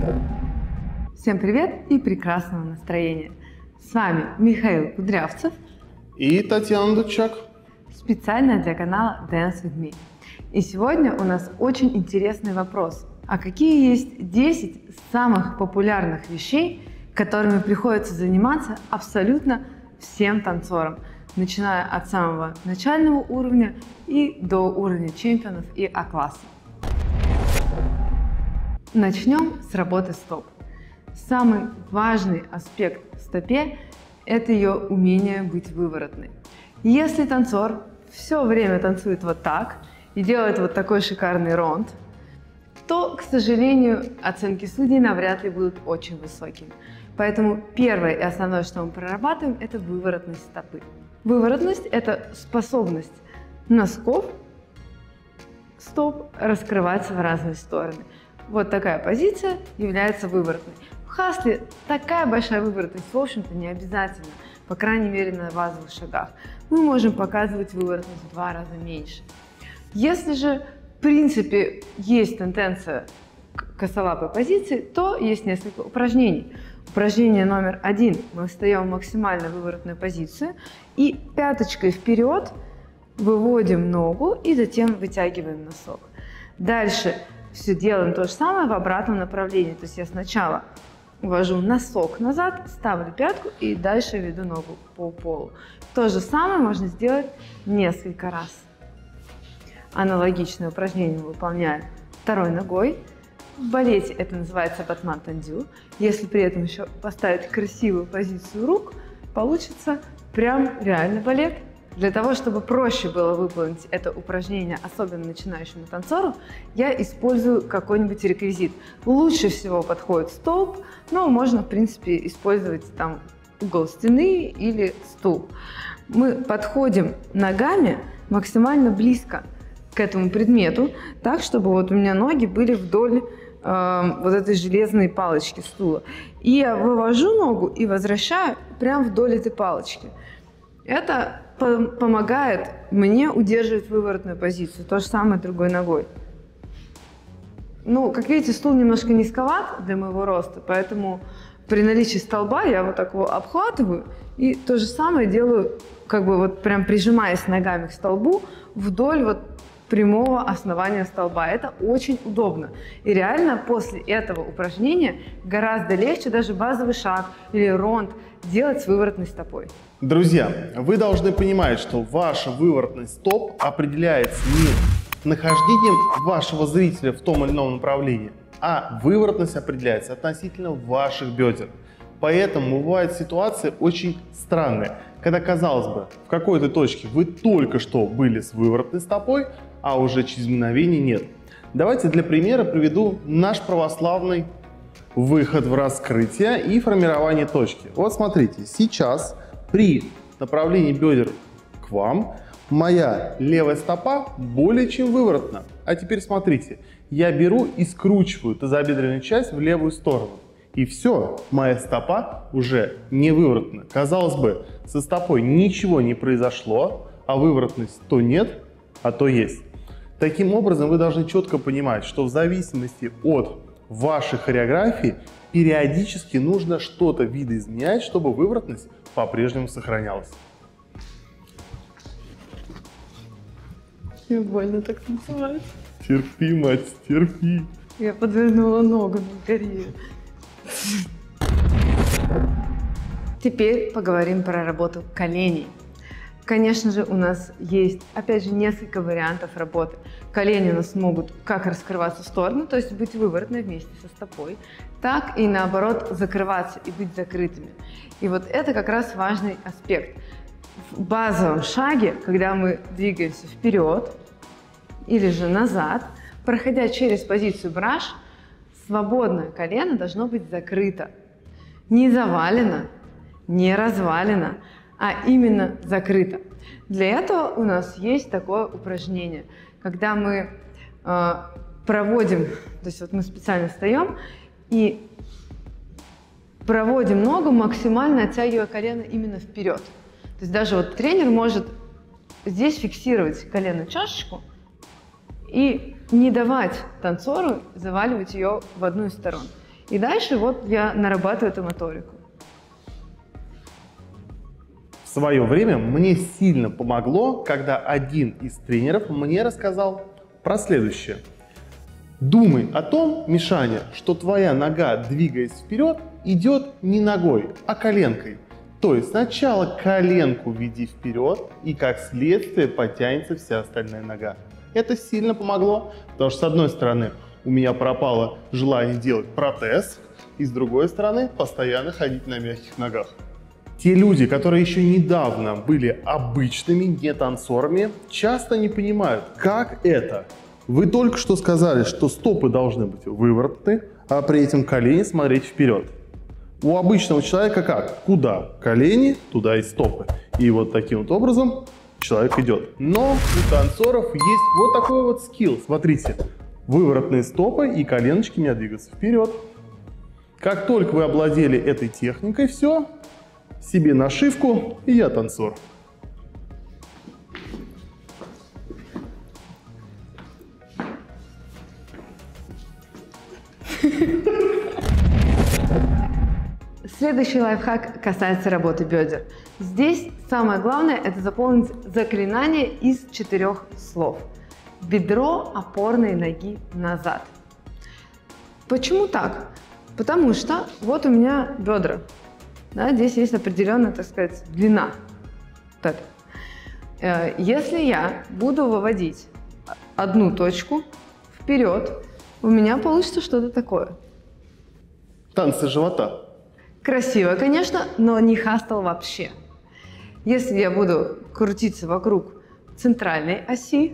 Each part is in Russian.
Всем привет и прекрасного настроения! С вами Михаил Кудрявцев и Татьяна Дудчак. Специально для канала Dance with Me. И сегодня у нас очень интересный вопрос. А какие есть 10 самых популярных вещей, которыми приходится заниматься абсолютно всем танцорам, начиная от самого начального уровня и до уровня чемпионов и А-класса? Начнем с работы стоп. Самый важный аспект в стопе – это ее умение быть выворотной. Если танцор все время танцует вот так и делает вот такой шикарный ронд, то, к сожалению, оценки судей навряд ли будут очень высокими. Поэтому первое и основное, что мы прорабатываем, это выворотность стопы. Выворотность – это способность носков стоп раскрываться в разные стороны. Вот такая позиция является выворотной. В хасле такая большая выворотность, в общем-то, не обязательно, по крайней мере, на базовых шагах. Мы можем показывать выворотность в 2 раза меньше. Если же, в принципе, есть тенденция к косолапой позиции, то есть несколько упражнений. Упражнение номер 1. Мы встаем в максимально выворотную позицию и пяточкой вперед выводим ногу и затем вытягиваем носок. Дальше все делаем то же самое в обратном направлении. То есть я сначала увожу носок назад, ставлю пятку и дальше веду ногу по полу. То же самое можно сделать несколько раз. Аналогичное упражнение мы выполняем второй ногой. В балете это называется батман тендю. Если при этом еще поставить красивую позицию рук, получится прям реально балет. Для того, чтобы проще было выполнить это упражнение, особенно начинающему танцору, я использую какой-нибудь реквизит. Лучше всего подходит столб, но можно, в принципе, использовать там угол стены или стул. Мы подходим ногами максимально близко к этому предмету, так, чтобы вот у меня ноги были вдоль вот этой железной палочки стула. И я вывожу ногу и возвращаю прямо вдоль этой палочки. Это помогает мне удерживать выворотную позицию. То же самое другой ногой. Ну, как видите, стул немножко низковат для моего роста, поэтому при наличии столба я вот так его обхватываю и то же самое делаю, как бы вот прям прижимаясь ногами к столбу вдоль вот прямого основания столба. Это очень удобно. И реально после этого упражнения гораздо легче даже базовый шаг или ронд делать с выворотной стопой. Друзья, вы должны понимать, что ваша выворотность стоп определяется не нахождением вашего зрителя в том или ином направлении, а выворотность определяется относительно ваших бедер. Поэтому бывают ситуации очень странные, когда, казалось бы, в какой-то точке вы только что были с выворотной стопой, а уже через мгновение нет. Давайте для примера приведу наш православный выход в раскрытие и формирование точки. Вот смотрите, сейчас при направлении бедер к вам моя левая стопа более чем выворотна. А теперь смотрите, я беру и скручиваю тазобедренную часть в левую сторону. И все, моя стопа уже не выворотна. Казалось бы, со стопой ничего не произошло, а выворотность то нет, а то есть. Таким образом, вы должны четко понимать, что в зависимости от вашей хореографии периодически нужно что-то видоизменять, чтобы выворотность по-прежнему сохранялась. Мне больно так танцевать. Терпи, мать, терпи. Я подвернула ногу на горе. Теперь поговорим про работу коленей. Конечно же, у нас есть, опять же, несколько вариантов работы. Колени у нас могут как раскрываться в сторону, то есть быть выворотной вместе со стопой, так и наоборот закрываться и быть закрытыми. И вот это как раз важный аспект. В базовом шаге, когда мы двигаемся вперед или же назад, проходя через позицию браш, свободное колено должно быть закрыто. Не завалено, не развалено, а именно закрыто. Для этого у нас есть такое упражнение, когда мы проводим, то есть вот мы специально встаем и проводим ногу, максимально оттягивая колено именно вперед. То есть даже вот тренер может здесь фиксировать колено чашечку и не давать танцору заваливать ее в одну из сторон. И дальше вот я нарабатываю эту моторику. В свое время мне сильно помогло, когда один из тренеров мне рассказал про следующее. Думай о том, Мишаня, что твоя нога, двигаясь вперед, идет не ногой, а коленкой. То есть сначала коленку веди вперед, и как следствие потянется вся остальная нога. Это сильно помогло, потому что с одной стороны у меня пропало желание делать протез, и с другой стороны постоянно ходить на мягких ногах. Те люди, которые еще недавно были обычными не танцорами, часто не понимают, как это. Вы только что сказали, что стопы должны быть выворотны, а при этом колени смотреть вперед. У обычного человека как? Куда? Колени, туда и стопы. И вот таким вот образом человек идет. Но у танцоров есть вот такой вот скилл. Смотрите, выворотные стопы и коленочки у меня двигаются вперед. Как только вы овладели этой техникой, все, себе нашивку, и я танцор. Следующий лайфхак касается работы бедер. Здесь самое главное – это заполнить заклинание из 4 слов. Бедро опорной ноги назад. Почему так? Потому что вот у меня бедра. Да, здесь есть определенная, так сказать, длина. Вот это. Если я буду выводить одну точку вперед, у меня получится что-то такое. Танцы живота. Красиво, конечно, но не хастл вообще. Если я буду крутиться вокруг центральной оси,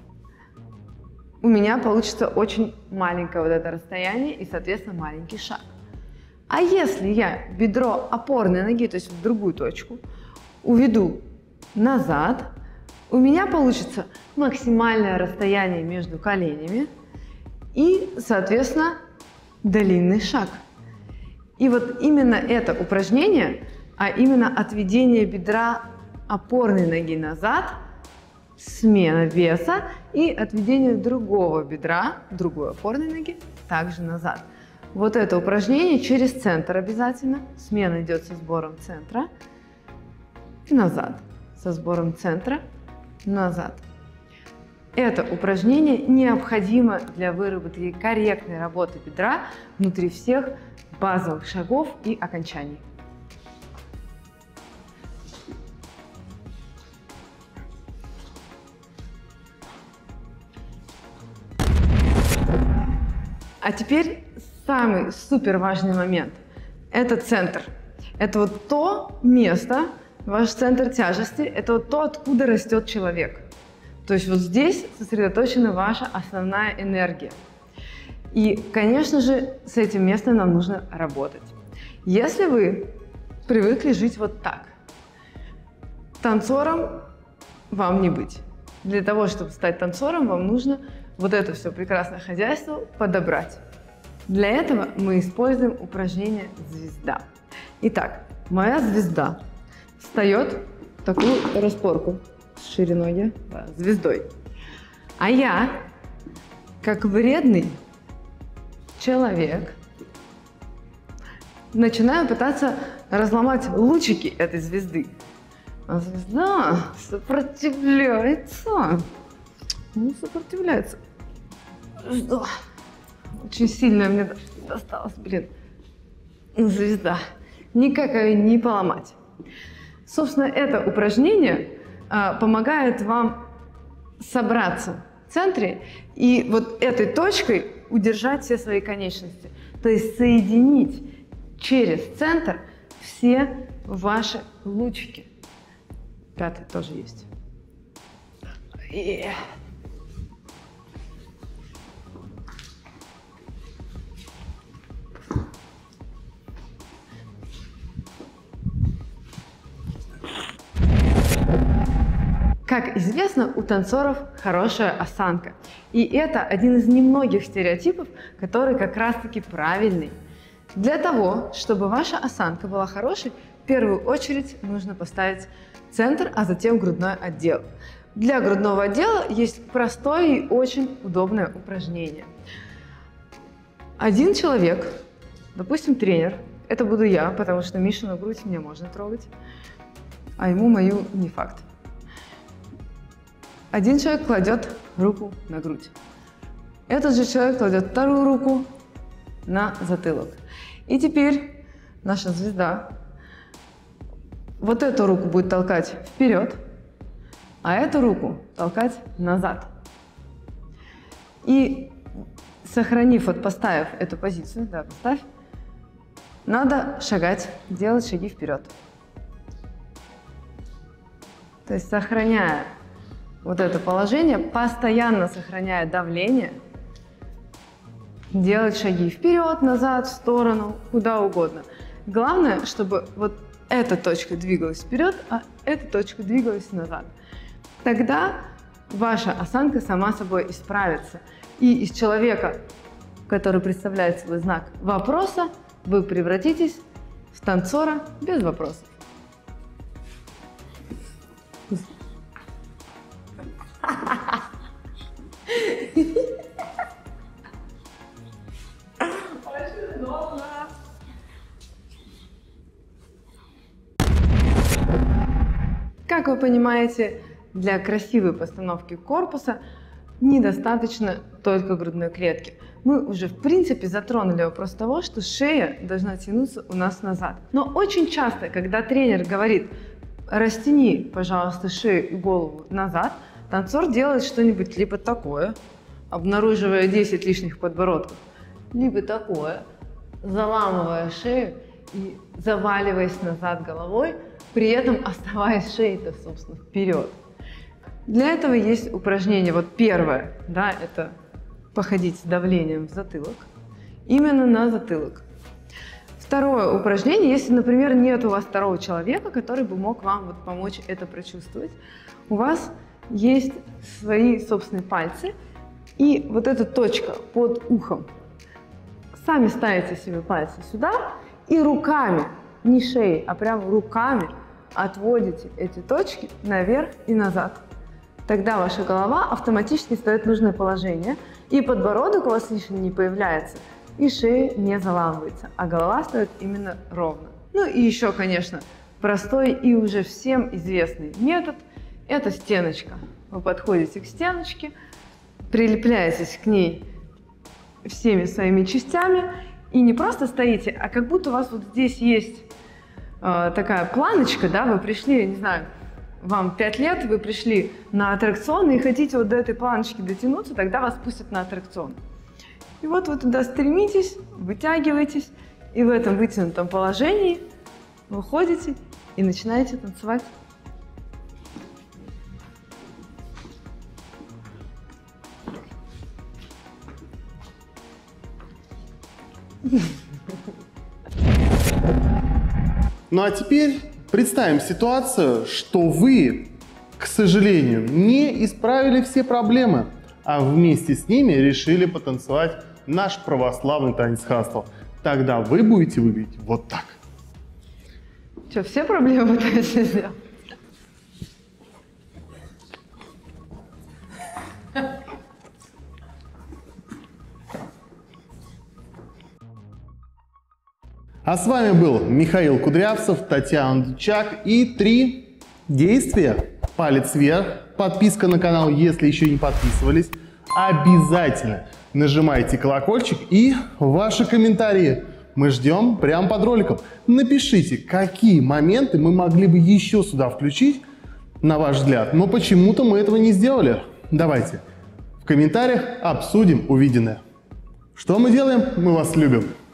у меня получится очень маленькое вот это расстояние и, соответственно, маленький шаг. А если я бедро опорной ноги, то есть в другую точку, уведу назад, у меня получится максимальное расстояние между коленями и, соответственно, длинный шаг. И вот именно это упражнение, а именно отведение бедра опорной ноги назад, смена веса и отведение другого бедра, другой опорной ноги, также назад. Вот это упражнение через центр обязательно. Смена идет со сбором центра и назад. Со сбором центра, назад. Это упражнение необходимо для выработки корректной работы бедра внутри всех базовых шагов и окончаний. А теперь самый супер важный момент – это центр. Это вот то место, ваш центр тяжести, это вот то, откуда растет человек. То есть вот здесь сосредоточена ваша основная энергия. И, конечно же, с этим местом нам нужно работать. Если вы привыкли жить вот так, танцором вам не быть. Для того, чтобы стать танцором, вам нужно вот это все прекрасное хозяйство подобрать. Для этого мы используем упражнение «Звезда». Итак, моя звезда встает в такую распорку с шириной звездой. А я, как вредный человек, начинаю пытаться разломать лучики этой звезды. А звезда сопротивляется. Ну, сопротивляется. Что? Очень сильно мне досталось, блин. Звезда. Никак ее не поломать. Собственно, это упражнение помогает вам собраться в центре и вот этой точкой удержать все свои конечности. То есть соединить через центр все ваши лучики. Пятый тоже есть. Как известно, у танцоров хорошая осанка. И это один из немногих стереотипов, который как раз-таки правильный. Для того, чтобы ваша осанка была хорошей, в первую очередь нужно поставить центр, а затем грудной отдел. Для грудного отдела есть простое и очень удобное упражнение. Один человек Допустим, тренер. Это буду я, потому что Мишину грудь мне можно трогать, а ему мою не факт. Один человек кладет руку на грудь. Этот же человек кладет вторую руку на затылок. И теперь наша звезда вот эту руку будет толкать вперед, а эту руку толкать назад. И сохранив, вот поставив эту позицию, да, поставь, надо шагать, делать шаги вперед. То есть сохраняя вот это положение, постоянно сохраняя давление, делать шаги вперед, назад, в сторону, куда угодно. Главное, чтобы вот эта точка двигалась вперед, а эта точка двигалась назад. Тогда ваша осанка сама собой исправится. И из человека, который представляет свой знак вопроса, вы превратитесь в танцора без вопросов. Как вы понимаете, для красивой постановки корпуса недостаточно только грудной клетки. Мы уже в принципе затронули вопрос того, что шея должна тянуться у нас назад. Но очень часто, когда тренер говорит: растяни, пожалуйста, шею и голову назад, танцор делает что-нибудь либо такое, обнаруживая 10 лишних подбородков, либо такое, заламывая шею и заваливаясь назад головой, при этом оставаясь шеей-то, собственно, вперед. Для этого есть упражнение. Вот первое, да, это походить с давлением в затылок, именно на затылок. Второе упражнение, если, например, нет у вас второго человека, который бы мог вам вот помочь это прочувствовать, у вас есть свои собственные пальцы, и вот эта точка под ухом. Сами ставите себе пальцы сюда и руками, не шеей, а прямо руками отводите эти точки наверх и назад. Тогда ваша голова автоматически встает в нужное положение, и подбородок у вас лишний не появляется, и шея не заламывается, а голова встает именно ровно. Ну и еще, конечно, простой и уже всем известный метод – это стеночка. Вы подходите к стеночке, прилепляетесь к ней всеми своими частями и не просто стоите, а как будто у вас вот здесь есть такая планочка, да, вы пришли, я не знаю, вам 5 лет, вы пришли на аттракцион и хотите вот до этой планочки дотянуться, тогда вас пустят на аттракцион. И вот вы туда стремитесь, вытягиваетесь, и в этом вытянутом положении выходите и начинаете танцевать. Ну а теперь представим ситуацию, что вы, к сожалению, не исправили все проблемы, а вместе с ними решили потанцевать наш православный танец хастл. Тогда вы будете выглядеть вот так. Что, все проблемы пытаешься сделать? А с вами был Михаил Кудрявцев, Татьяна Дучак и 3 действия. Палец вверх, подписка на канал, если еще не подписывались. Обязательно нажимайте колокольчик и ваши комментарии. Мы ждем прямо под роликом. Напишите, какие моменты мы могли бы еще сюда включить, на ваш взгляд. Но почему-то мы этого не сделали. Давайте в комментариях обсудим увиденное. Что мы делаем? Мы вас любим.